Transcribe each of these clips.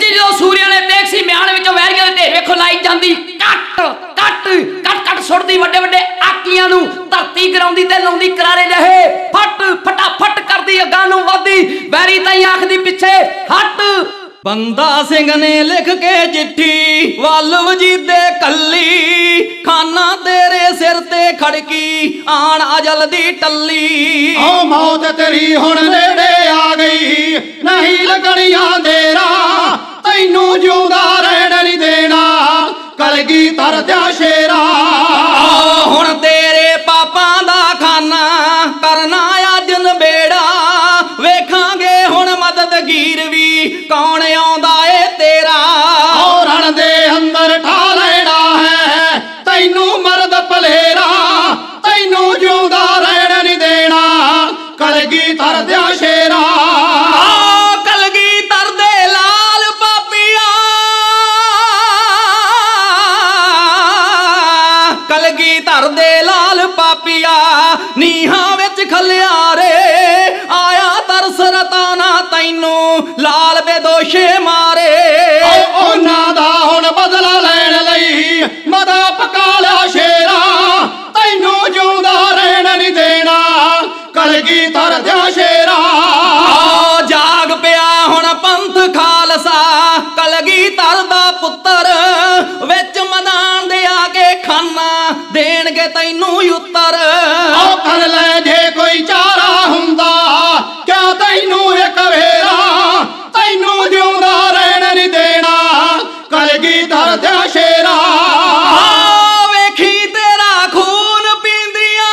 जो सूर्य ने देख सी म्यान विचों वैरियां दे ढेर वेखो लाई जांदी कट कट कट कट सुटदी वड्डे वड्डे आकियां नूं धरती गिराउंदी ते लाउंदी करारे जहे फट फटाफट करदी अगां नूं वधदी वैरी ताईं आखदी पिछे हट। बंदा सिंह ने लिख के चिट्ठी वल वजीदे कल्ली खाना तेरे सिर ते खड़की आना जल्दी टल्ली। ओ मौत तेरी हुण नेड़े आ गई नहीं लगनिया देरा तैनू जिउंदा रहण नहीं देना कलगीधर दा शेरा। हुण तेरे पापां दा खाना करना अज नबेड़ा वेखांगे हुण मददगीर भी कौन आउंदा ए तेरा। रण दे अंदर ठा लेना है तैनू मर्द भलेरा तैनू जिउंदा रहण नहीं देना कलगीधर दा शेरा। कलगीधर दे लाल पापिया कलगीधर दे लाल पापिया नीहां विच खलिया रे आया तरस रताना तैनू लाल बेदोशे मारे। उन्हां दा हुण बदला लैण लई मदा पका लिया शेरा तैनू जिउंदा रहण नहीं देना कलगीधर दा शेरा। जाग पिया हुण पंथ खालसा कलगीधर दा पुत्तर विच मैदान दे आके खाना देणगे तैनू उत्तर। कर ले जे कोई चारा हुंदा क्या तैनू एक वेरा तैनू जिउंदा रहण नहीं देना कलगीधर दा शेरा। वेखी तेरा खून पींदियां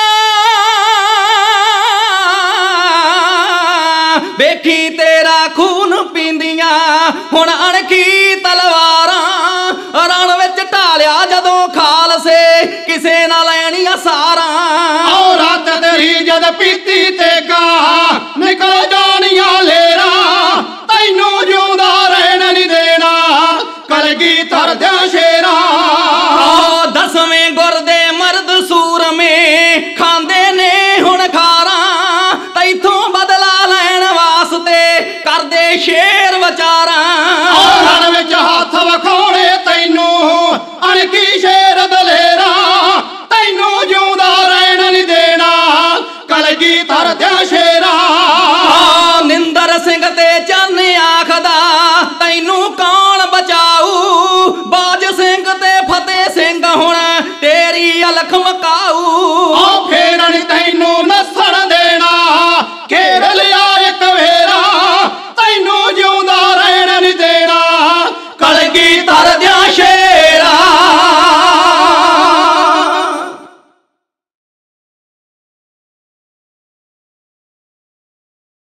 वेखी तेरा खून पींदियां हुण अणखी तलवारां रण विच ढालिया जदों खालसे किसे ना लैणियां सारां। रात तेरी जद पीती ते गा निकल जानिया लेरा तैनू जिउंदा रहण नहीं देना कलगीधर दा शेरा। दसवें गुर दे मर्द सूर में खांदे ने हुण खारां तैथों बदला लैण वास्ते करदे शेर विचारां। रण विच हथ वखाउणे तैनू अणकी शेर दलेरा तैनू जिउंदा रहण नहीं देना कलगीधर दा शेरा। निंदर सिंह ते